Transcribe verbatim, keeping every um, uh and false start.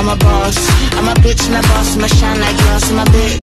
I'm a boss. I'm a bitch and a boss. I'ma shine like glass in my bitch.